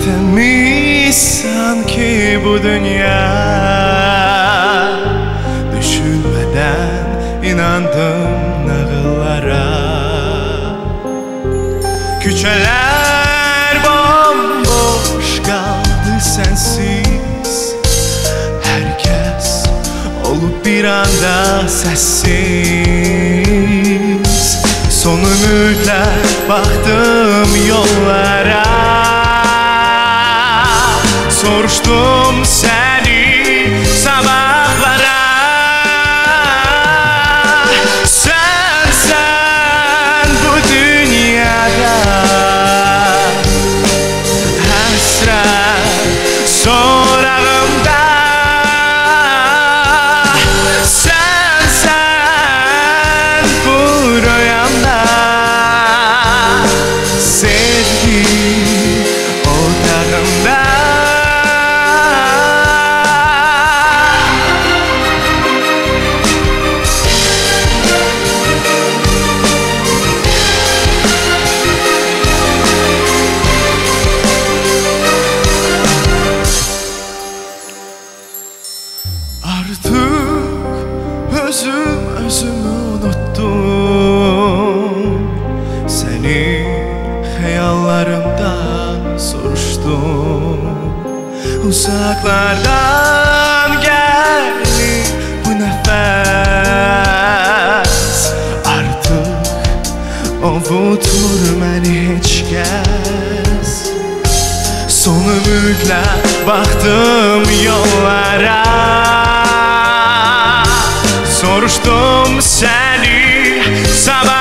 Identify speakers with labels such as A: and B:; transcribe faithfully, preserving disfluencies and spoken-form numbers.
A: temiz sanki bu dünya. Düşünmeden inandım nağıllara. Küçeler bomboş kaldı sensiz. Herkes olup bir anda sessiz. Son ümitler baktım yollara. Soruştum seni sabahlara. Sen sen bu dünyada hasret sorağımda. Sen sen bu rüyamda. Sevgi otağımda. Artık özüm özümü unuttum. Seni hayallerimden soruştum. Uzaklardan geldi bu nefes. Artık avutur beni hiç kez. Son ümitler baktım yollara. Soruştum seni sabah.